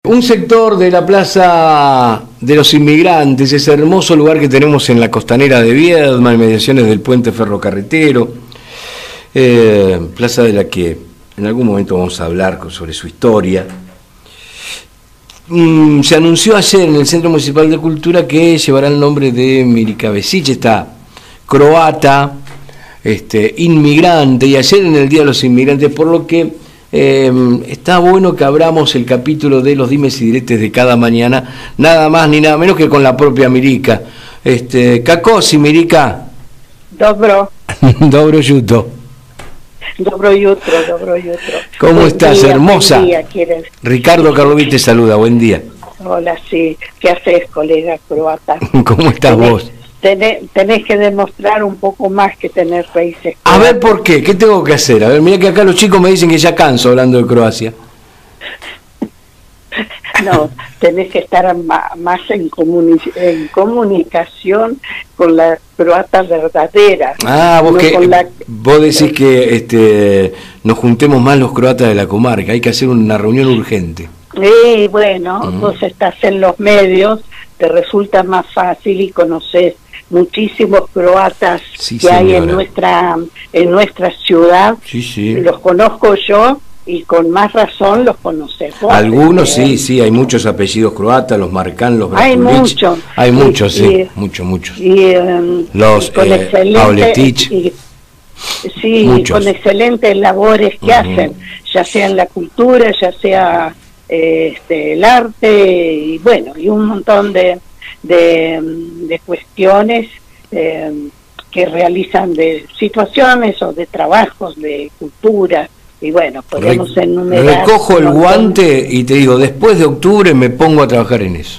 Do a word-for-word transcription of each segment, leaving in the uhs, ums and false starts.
Un sector de la Plaza de los Inmigrantes, ese hermoso lugar que tenemos en la costanera de Viedma, en mediaciones del puente ferrocarretero, eh, plaza de la que en algún momento vamos a hablar sobre su historia. Mm, se anunció ayer en el Centro Municipal de Cultura que llevará el nombre de Mirika Besic, esta croata, este, inmigrante, y ayer en el Día de los Inmigrantes, por lo que Eh, está bueno que abramos el capítulo de los dimes y diretes de cada mañana, nada más ni nada menos que con la propia Mirika. Este, Kakosi, Mirika. Dobro. Dobro yuto. Dobro jutro, dobro jutro. ¿Cómo Buen estás, día, hermosa? buen día, ¿quieres? Ricardo Carlovi te saluda, buen día. Hola, sí. ¿Qué haces, colega croata? ¿Cómo estás tenés, vos? Tenés, tenés que demostrar un poco más que tener raíces croatas. A ver, ¿por qué? ¿Qué tengo que hacer? A ver, mira que acá los chicos me dicen que ya canso hablando de Croacia. No, tenés que estar ma, más en, comuni en comunicación con la croata verdadera. Ah, vos, no que, con la... vos decís que este, nos juntemos más los croatas de la comarca, hay que hacer una reunión urgente. Eh, bueno, Uh-huh. vos estás en los medios, te resulta más fácil y conoces muchísimos croatas Sí, que hay en señora. nuestra en nuestra ciudad. Sí, sí. Los conozco yo y con más razón los conoces vos. Algunos Eh, sí, sí, hay muchos apellidos croatas, los Marcán, los Hay Bratulic. muchos. Hay muchos, Y- sí, y- muchos, muchos. Y, eh, Los, y con eh, excelente- Pavletich. y- sí, Muchos. con excelentes labores que Ujú. hacen, ya sea en la cultura, ya sea eh, este, el arte, y bueno, y un montón de, de, de cuestiones eh, que realizan, de situaciones o de trabajos de cultura, y bueno, podemos Re- enumerar. Recojo el un montón. guante y te digo, después de octubre me pongo a trabajar en eso.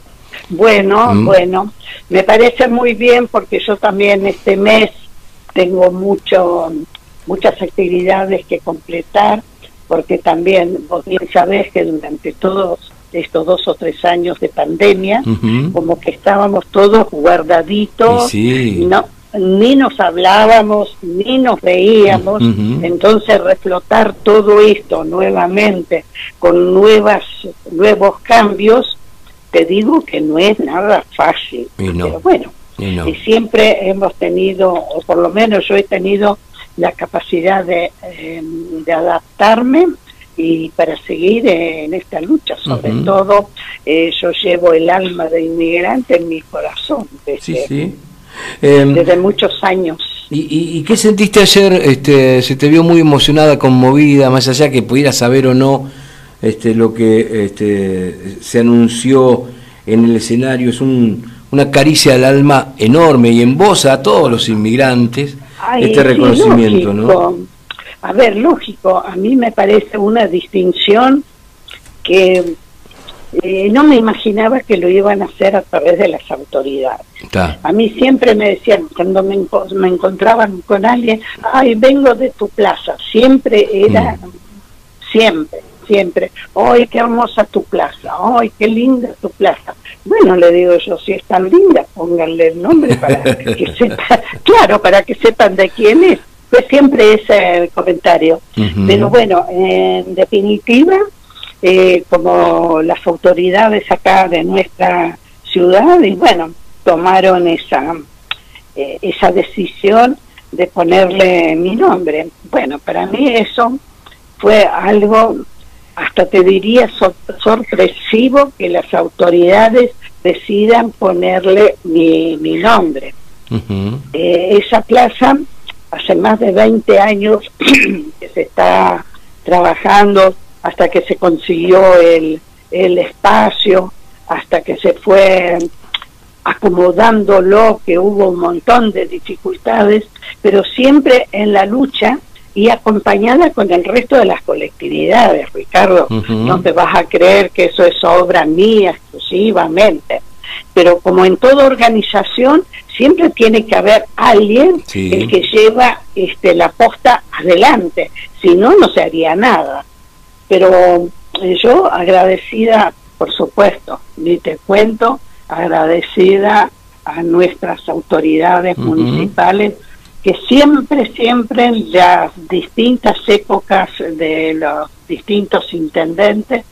Bueno, Mm. bueno, me parece muy bien porque yo también este mes tengo mucho, muchas actividades que completar, porque también vos bien sabés que durante todos estos dos o tres años de pandemia, Ujú. como que estábamos todos guardaditos, Y sí. no, ni nos hablábamos, ni nos veíamos, Ujú. entonces reflotar todo esto nuevamente con nuevas, nuevos cambios, te digo que no es nada fácil, Y no. pero bueno, Y no. y siempre hemos tenido, o por lo menos yo he tenido la capacidad de, eh, de adaptarme y para seguir eh, en esta lucha, sobre Ujú. todo eh, yo llevo el alma de inmigrante en mi corazón desde, Sí, sí. Eh, desde muchos años. ¿y, y, y qué sentiste ayer? Este, se te vio muy emocionada, conmovida, más allá que pudieras saber o no este, lo que este, se anunció en el escenario. Es un, una caricia al alma enorme y en voz a todos los inmigrantes. Ay, este sí, reconocimiento, lógico. ¿no? A ver, lógico, a mí me parece una distinción que eh, no me imaginaba que lo iban a hacer a través de las autoridades. Está. A mí siempre me decían, cuando me, enco- me encontraban con alguien, ay, vengo de tu plaza, siempre era, Mm. siempre, siempre, ay, qué hermosa tu plaza, ay, qué linda tu plaza. Bueno, le digo yo, si es tan linda, pónganle el nombre para que sepan, claro, para que sepan de quién es. Pues siempre ese comentario. Ujú. Pero bueno, en definitiva, eh, como las autoridades acá de nuestra ciudad, y bueno, tomaron esa, eh, esa decisión de ponerle mi nombre. Bueno, para mí eso fue algo, hasta te diría, sor- sorpresivo que las autoridades decidan ponerle mi, mi nombre. Ujú. Eh, esa plaza, hace más de veinte años que se está trabajando, hasta que se consiguió el, el espacio, hasta que se fue acomodándolo, que hubo un montón de dificultades, pero siempre en la lucha y acompañada con el resto de las colectividades, Ricardo. Ujú. No te vas a creer que eso es obra mía exclusivamente, pero como en toda organización, siempre tiene que haber alguien Sí. el que lleva este, la posta adelante, si no, no se haría nada. Pero eh, yo agradecida, por supuesto, ni te cuento, agradecida a nuestras autoridades Ujú. municipales, que siempre, siempre en las distintas épocas de los distintos intendentes,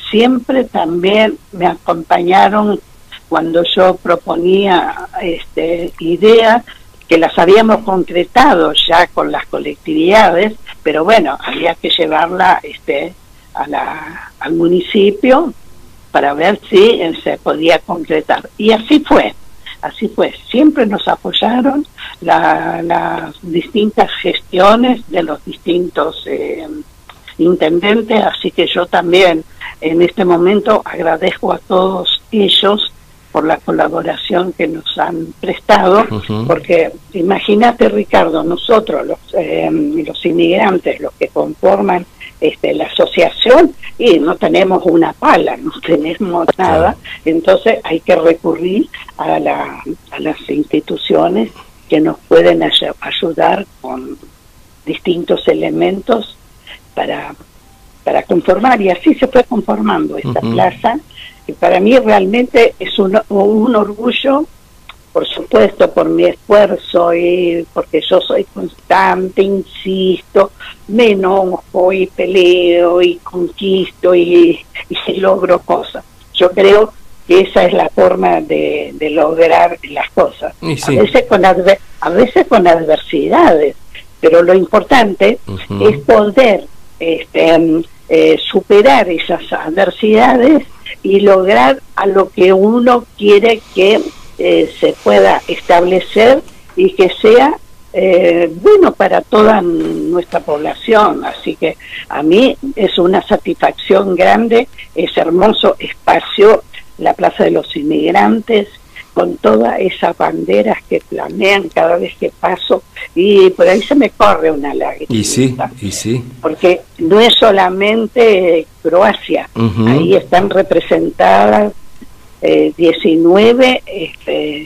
siempre también me acompañaron cuando yo proponía este, ideas que las habíamos concretado ya con las colectividades, pero bueno, había que llevarla este, a la, al municipio para ver si eh, se podía concretar. Y así fue, así fue. Siempre nos apoyaron la, las distintas gestiones de los distintos eh, intendentes, así que yo también en este momento agradezco a todos ellos por la colaboración que nos han prestado, uh-huh. porque imagínate, Ricardo, nosotros los, eh, los inmigrantes, los que conforman este, la asociación, y no tenemos una pala, no tenemos nada, entonces hay que recurrir a, la, a las instituciones que nos pueden ay- ayudar con distintos elementos para, para conformar, y así se fue conformando esta uh-huh. plaza, que para mí realmente es un, un orgullo, por supuesto, por mi esfuerzo y porque yo soy constante, insisto, me enojo y peleo y conquisto y, y logro cosas. Yo creo que esa es la forma de, de lograr las cosas. Sí. A veces con adver, a veces con adversidades, pero lo importante uh-huh. es poder este, eh, superar esas adversidades y lograr a lo que uno quiere que eh, se pueda establecer y que sea eh, bueno para toda nuestra población. Así que a mí es una satisfacción grande ese hermoso espacio, la Plaza de los Inmigrantes, con todas esas banderas que planean cada vez que paso, y por ahí se me corre una lágrima. Y sí, y sí. Porque no es solamente Croacia, uh-huh. ahí están representadas eh, diecinueve este,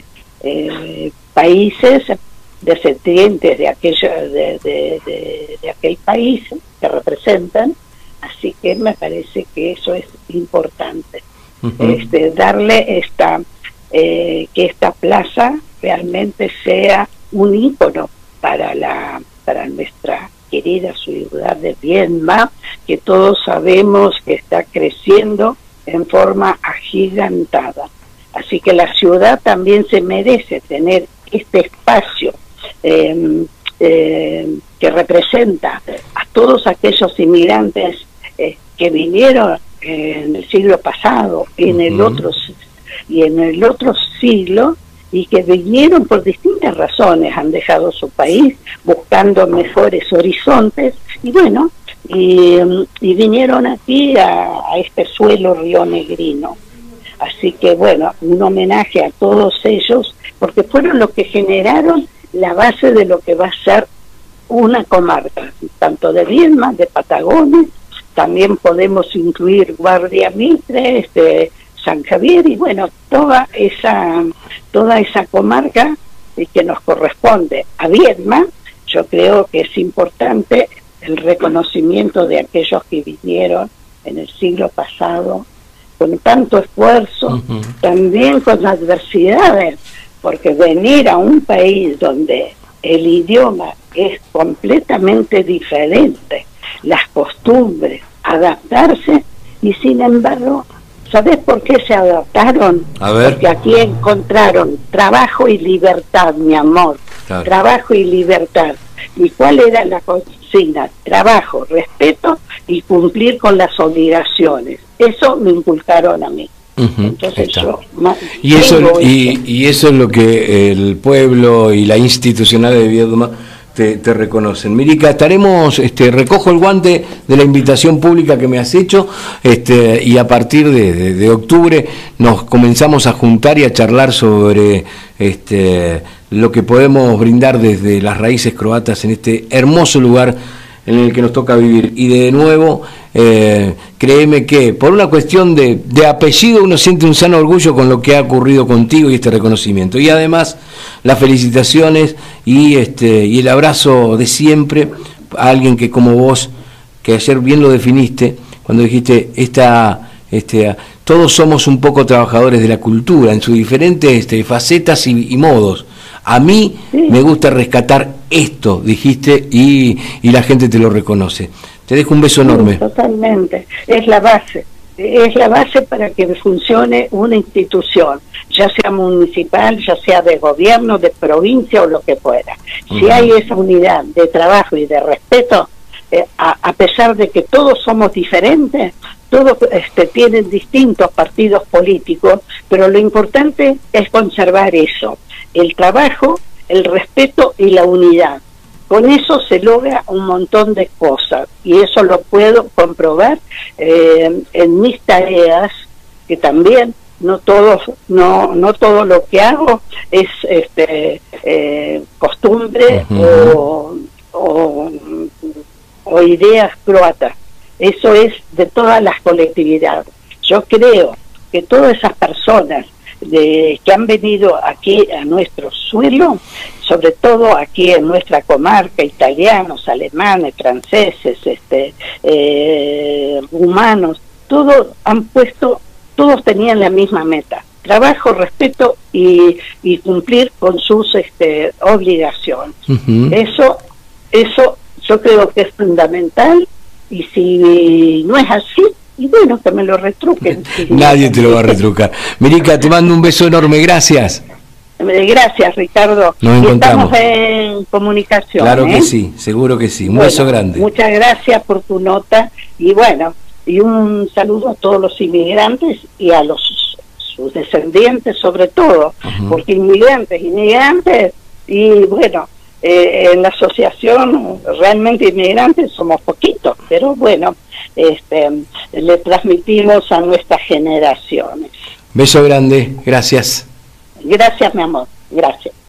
eh, países descendientes de, aquello, de, de, de, de aquel país que representan, así que me parece que eso es importante, uh-huh. este, darle esta... Eh, que esta plaza realmente sea un ícono para la para nuestra querida ciudad de Viedma, que todos sabemos que está creciendo en forma agigantada. Así que la ciudad también se merece tener este espacio eh, eh, que representa a todos aquellos inmigrantes eh, que vinieron en el siglo pasado, en el uh-huh. otro y en el otro siglo, y que vinieron por distintas razones, han dejado su país buscando mejores horizontes, y bueno, y, y vinieron aquí a, a este suelo rionegrino. Así que bueno, un homenaje a todos ellos, porque fueron los que generaron la base de lo que va a ser una comarca, tanto de Viedma, de Patagones, también podemos incluir Guardia Mitre, este San Javier, y bueno, toda esa toda esa comarca y que nos corresponde a Viedma. Yo creo que es importante el reconocimiento de aquellos que vinieron en el siglo pasado con tanto esfuerzo, uh-huh. también con adversidades, porque venir a un país donde el idioma es completamente diferente, las costumbres, adaptarse, y sin embargo, ¿sabes por qué se adaptaron? A ver. Porque aquí encontraron trabajo y libertad, mi amor. Claro. Trabajo y libertad. ¿Y cuál era la consigna? Trabajo, respeto y cumplir con las obligaciones. Eso me inculcaron a mí. Uh-huh, Entonces yo y eso y, y eso es lo que el pueblo y la institucional de Viedma te, te reconocen. Mirica, estaremos, este, recojo el guante de la invitación pública que me has hecho, este, y a partir de, de, de octubre nos comenzamos a juntar y a charlar sobre este, lo que podemos brindar desde las raíces croatas en este hermoso lugar en el que nos toca vivir. Y de nuevo, eh, créeme que por una cuestión de, de apellido uno siente un sano orgullo con lo que ha ocurrido contigo y este reconocimiento. Y además, las felicitaciones y, este, y el abrazo de siempre a alguien que como vos, que ayer bien lo definiste, cuando dijiste, esta, este, todos somos un poco trabajadores de la cultura en sus diferentes este, facetas y, y modos. A mí sí. me gusta rescatar esto, dijiste, y, y la gente te lo reconoce. Te dejo un beso sí, enorme. Totalmente, es la base, es la base para que funcione una institución, ya sea municipal, ya sea de gobierno, de provincia o lo que fuera. Uh-huh. Si hay esa unidad de trabajo y de respeto, eh, a, a pesar de que todos somos diferentes, todos este, tienen distintos partidos políticos, pero lo importante es conservar eso, el trabajo, el respeto y la unidad. Con eso se logra un montón de cosas y eso lo puedo comprobar eh, en mis tareas, que también no todo, no, no todo lo que hago es este, eh, costumbre uh-huh. o, o, o ideas croatas. Eso es de todas las colectividades. Yo creo que todas esas personas de, que han venido aquí a nuestro suelo, sobre todo aquí en nuestra comarca, italianos, alemanes, franceses, este, eh, rumanos, todos han puesto, todos tenían la misma meta: trabajo, respeto y, y cumplir con sus este, obligaciones. Uh-huh. Eso, eso yo creo que es fundamental, y si no es así, y bueno, que me lo retruquen. Nadie te lo va a retrucar. Mirica, te mando un beso enorme, gracias. Gracias, Ricardo. Nos encontramos. Estamos en comunicación. Claro ¿eh? que sí, seguro que sí. Un bueno, beso grande. Muchas gracias por tu nota y bueno, y un saludo a todos los inmigrantes y a los sus descendientes sobre todo, uh-huh. porque inmigrantes, inmigrantes, y bueno, eh, en la asociación realmente inmigrantes somos poquitos, pero bueno, este, le transmitimos a nuestras generaciones. Beso grande, gracias. Gracias, mi amor, gracias.